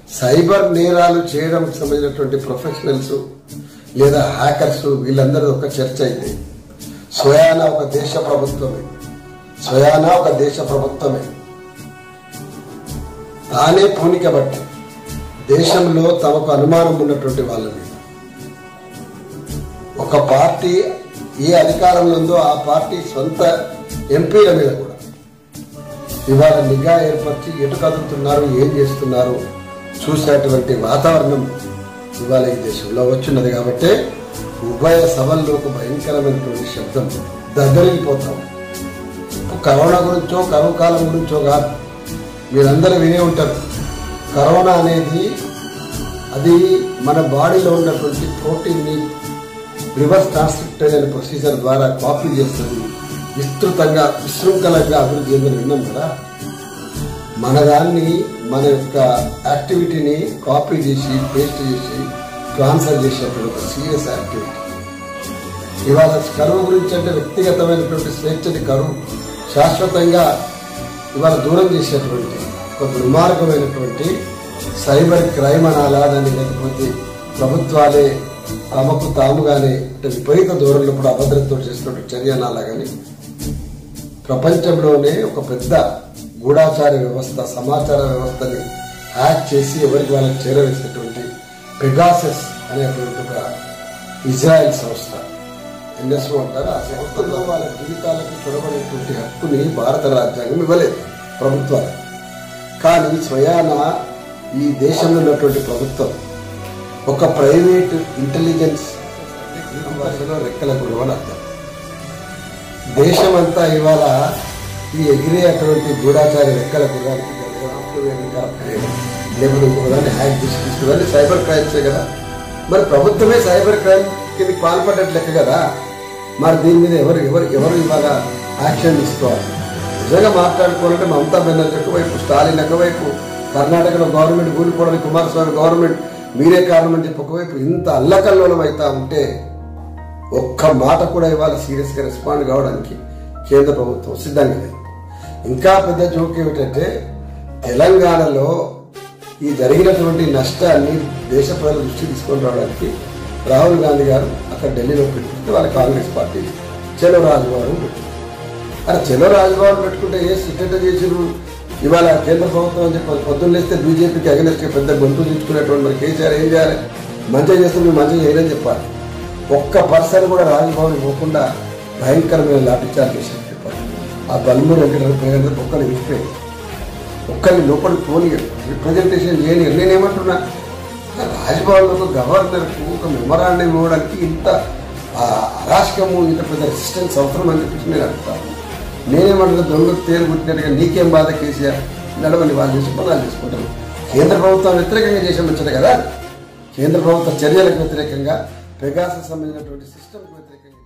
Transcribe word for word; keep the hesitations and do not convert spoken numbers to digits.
Cyber నేరాలు చేయడానికి సంబంధించినటువంటి ప్రొఫెషనల్స్ లేదా హ్యాకర్స్ వీళ్ళందరూ ఒక చర్చ అయితే స్వయాన ఒక దేశ ప్రభుత్వమే స్వయాన ఒక దేశ ప్రభుత్వమే తానే పూనిక బట్టి దేశంలో తమకు అనుమానం ఉన్నటువంటి వాళ్ళ మీద ఒక పార్టీ ఏ అధికారంలో ఉందో ఆ పార్టీ సొంత ఎంపీల మీద కూడా ఇవాళ నిఘా ఏర్పరిచి ఎటు కదులుతున్నారు ఏం చేస్తున్నారు చూసేటువంటి వాతావరణం ఇవాళ ఈ దేశంలో వచ్చినది కాబట్టి ఉభయ సభల్లో ఒక భయంకరమైనటువంటి శబ్దం దద్దరిల్లిపోతాం. కరోనా గురించో కరువు కాలం గురించో కాదు, మీరందరూ వినే ఉంటారు. కరోనా అనేది అది మన బాడీలో ఉన్నటువంటి ప్రోటీన్ని రివర్స్ ట్రాన్స్క్రిప్టేజ్ అనే ప్రొసీజర్ ద్వారా కాపీ చేస్తుంది, విస్తృతంగా విశృంఖలంగా అభివృద్ధి చెందని విన్నాం కదా. మన దాన్ని మన యొక్క యాక్టివిటీని కాపీ చేసి పేస్ట్ చేసి ట్రాన్స్ఫర్ చేసేటువంటి ఒక సీరియస్ యాక్టివిటీ. ఇవాళ కరువు గురించి అంటే వ్యక్తిగతమైనటువంటి స్వేచ్ఛని కరువు శాశ్వతంగా ఇవాళ దూరం చేసేటువంటి ఒక దుర్మార్గమైనటువంటి సైబర్ క్రైమ్ అనాలా దాన్ని, లేకపోతే ప్రభుత్వాలే తమకు తాముగానే అంటే విపరీత దూరంలో కూడా అభద్రతతో చేసినటువంటి చర్య అనాలా. కానీ ప్రపంచంలోనే ఒక పెద్ద గూఢాచార వ్యవస్థ సమాచార వ్యవస్థని హ్యాక్ చేసి ఎవరికి వాళ్ళకి చేరవేసేటువంటి పెగాసస్ అనేటువంటి ఒక ఇజ్రాయెల్ సంస్థ ఎన్ఎస్ఓ అంటారు. ఆ సంస్థలో వాళ్ళ జీవితాలకు చొరబడేటువంటి హక్కుని భారత రాజ్యాంగం ఇవ్వలేదు ప్రభుత్వాలు. కానీ స్వయాన ఈ దేశంలో ఉన్నటువంటి ప్రభుత్వం ఒక ప్రైవేట్ ఇంటెలిజెన్స్ భాషలో రెక్కల గురువు అని అర్థం. దేశమంతా ఇవాళ ఈ ఎగిరే అటువంటి గూఢాచారి రెక్కల గుర్రానికి లేకపోతే ఇంకొకదాన్ని హ్యాక్ తీసుకుంటుందని సైబర్ క్రైమ్సే కదా. మరి ప్రభుత్వమే సైబర్ క్రైమ్ కింద పాల్పడ్డట్టు లెక్క కదా. మరి దీని మీద ఎవరు ఎవరు ఎవరు ఇవాళ యాక్షన్ తీసుకోవాలి? నిజంగా మాట్లాడుకోవాలంటే మమతా బెనర్జీ ఒకవైపు, స్టాలిన్ ఒకవైపు, కర్ణాటకలో గవర్నమెంట్ కూలిపోవడానికి కుమారస్వామి గవర్నమెంట్ మీరే కారణం అని చెప్పి ఒకవైపు ఇంత అల్లకల్లోలం అవుతా ఉంటే ఒక్క మాట కూడా ఇవాళ సీరియస్ గా రెస్పాండ్ కావడానికి కేంద్ర ప్రభుత్వం సిద్ధంగా లేదు. ఇంకా పెద్ద జోక్ ఏమిటంటే తెలంగాణలో ఈ జరిగినటువంటి నష్టాన్ని దేశ ప్రజల దృష్టి తీసుకొని రావడానికి రాహుల్ గాంధీ గారు అక్కడ ఢిల్లీలో పెట్టుకుంటే వాళ్ళ కాంగ్రెస్ పార్టీ చెలో రాజభవన్ పెట్టుకుంటారు. అలా చెలో రాజభవన్ పెట్టుకుంటే ఏ సిట్టెట చేసిరు ఇవాళ కేంద్ర ప్రభుత్వం అని చెప్పి పొద్దున్న లేస్తే బీజేపీకి అగెనెస్ట్ పెద్ద గొంతు తీసుకునేటువంటి మరి కేసీఆర్ ఏం చేయాలి? మంచిగా చేస్తే మీరు మంచిగా చేయరని చెప్పాలి. ఒక్క పర్సన్ కూడా రాజభవన్ పోకుండా భయంకరమైన లాఠీచార్జ్ చేసి చెప్పాలి. ఆ బల్మూరు వెంకటరమణ ఒక్కరిని విడిపోయింది, ఒక్కరిని లోపలికి పోనీ రిప్రజెంటేషన్ చేయని. నేనేమంటున్నా, రాజ్భవన్లో గవర్నర్కు ఒక మెమరాండం ఇవ్వడానికి ఇంత అరాచకము ఇంత పెద్ద రెసిస్టెన్స్ అవసరం అని చెప్పేసి నేను అడుగుతాను. నేనేమంటున్నా, దొంగకు తేలు కుట్టినట్టుగా నీకేం బాధ కేసీఆర్ నడవని వాళ్ళు చేసుకుని వాళ్ళు చేసుకుంటారు. కేంద్ర ప్రభుత్వం వ్యతిరేకంగా చేసే వచ్చారు కదా. కేంద్ర ప్రభుత్వ చర్యలకు వ్యతిరేకంగా పెగాసస్ సంబంధించినటువంటి సిస్టమ్కి వ్యతిరేకంగా